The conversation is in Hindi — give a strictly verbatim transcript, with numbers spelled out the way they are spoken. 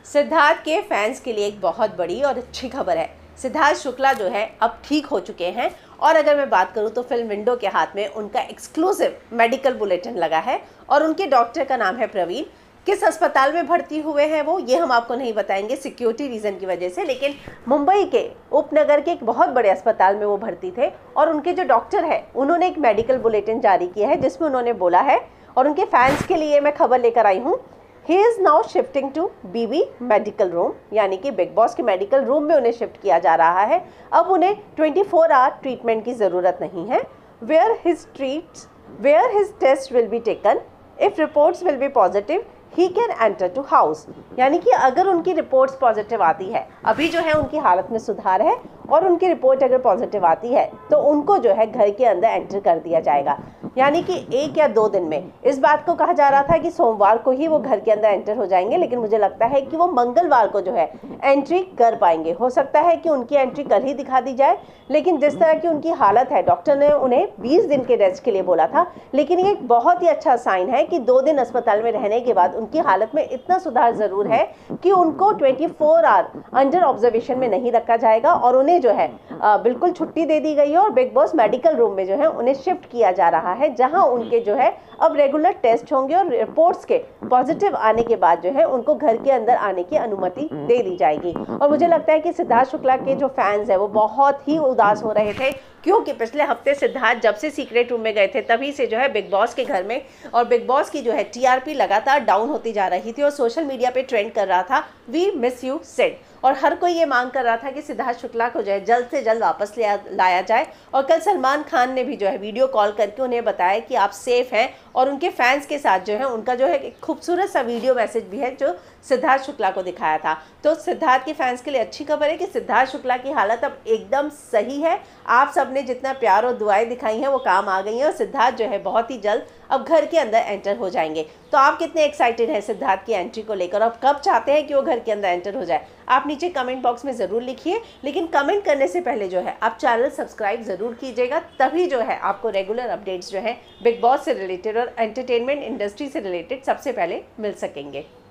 सिद्धार्थ के फैंस के लिए एक बहुत बड़ी और अच्छी खबर है। सिद्धार्थ शुक्ला जो है अब ठीक हो चुके हैं और अगर मैं बात करूं तो फिल्म विंडो के हाथ में उनका एक्सक्लूसिव मेडिकल बुलेटिन लगा है और उनके डॉक्टर का नाम है प्रवीण। किस अस्पताल में भर्ती हुए हैं वो ये हम आपको नहीं बताएंगे सिक्योरिटी रीज़न की वजह से, लेकिन मुंबई के उपनगर के एक बहुत बड़े अस्पताल में वो भर्ती थे और उनके जो डॉक्टर है उन्होंने एक मेडिकल बुलेटिन जारी किया है जिसमें उन्होंने बोला है और उनके फैंस के लिए मैं खबर लेकर आई हूँ। He is now shifting to BB medical room, यानी कि बिग बॉस के मेडिकल रूम में उन्हें शिफ्ट किया जा रहा है। अब उन्हें ट्वेंटी फोर आवर ट्रीटमेंट की ज़रूरत नहीं है। Where his treats where his test will be taken, if reports will be positive he can enter to house, यानी कि अगर उनकी रिपोर्ट्स पॉजिटिव आती है, अभी जो है उनकी हालत में सुधार है और उनकी रिपोर्ट अगर पॉजिटिव आती है तो उनको जो है घर के अंदर एंटर कर दिया जाएगा, यानी कि एक या दो दिन में। इस बात को कहा जा रहा था कि सोमवार को ही वो घर के अंदर एंटर हो जाएंगे, लेकिन मुझे लगता है कि वो मंगलवार को जो है एंट्री कर पाएंगे। हो सकता है कि उनकी एंट्री कल ही दिखा दी जाए, लेकिन जिस तरह की उनकी हालत है, डॉक्टर ने उन्हें बीस दिन के रेस्ट के लिए बोला था, लेकिन ये एक बहुत ही अच्छा साइन है कि दो दिन अस्पताल में रहने के बाद उनकी हालत में इतना सुधार ज़रूर है कि उनको twenty four hour under observation में नहीं रखा जाएगा और उन्हें जो है आ, बिल्कुल छुट्टी दे दी गई है और बिग बॉस मेडिकल रूम में जो है उन्हें शिफ्ट किया जा रहा है, जहां उनके जो है अब रेगुलर टेस्ट होंगे और रिपोर्ट्स के पॉजिटिव आने के बाद जो है उनको घर के अंदर आने की अनुमति दे दी जाएगी। और मुझे लगता है कि सिद्धार्थ शुक्ला के जो फैंस हैं वो बहुत ही उदास हो रहे थे, क्योंकि पिछले हफ्ते सिद्धार्थ जब से सीक्रेट रूम में गए थे तभी से जो है बिग बॉस के घर में और बिग बॉस की जो है टीआरपी लगातार डाउन होती जा रही थी और सोशल मीडिया पे ट्रेंड कर रहा था वी मिस यू सेड, और हर कोई ये मांग कर रहा था कि सिद्धार्थ शुक्ला को जो है जल्द से जल्द वापस लाया जाए। और कल सलमान खान ने भी जो है वीडियो कॉल करके उन्हें बताया कि आप सेफ हैं और उनके फैंस के साथ जो है उनका जो है एक खूबसूरत सा वीडियो मैसेज भी है जो सिद्धार्थ शुक्ला को दिखाया था। तो सिद्धार्थ के फैंस के लिए अच्छी खबर है कि सिद्धार्थ शुक्ला की हालत अब एकदम सही है। आप सबने जितना प्यार और दुआएं दिखाई हैं वो काम आ गई हैं और सिद्धार्थ जो है बहुत ही जल्द अब घर के अंदर एंटर हो जाएंगे। तो आप कितने एक्साइटेड हैं सिद्धार्थ की एंट्री को लेकर, अब कब चाहते हैं कि वो घर के अंदर एंटर हो जाए, आप नीचे कमेंट बॉक्स में ज़रूर लिखिए। लेकिन कमेंट करने से पहले जो है आप चैनल सब्सक्राइब ज़रूर कीजिएगा, तभी जो है आपको रेगुलर अपडेट्स जो है बिग बॉस से रिलेटेड और एंटरटेनमेंट इंडस्ट्री से रिलेटेड सबसे पहले मिल सकेंगे।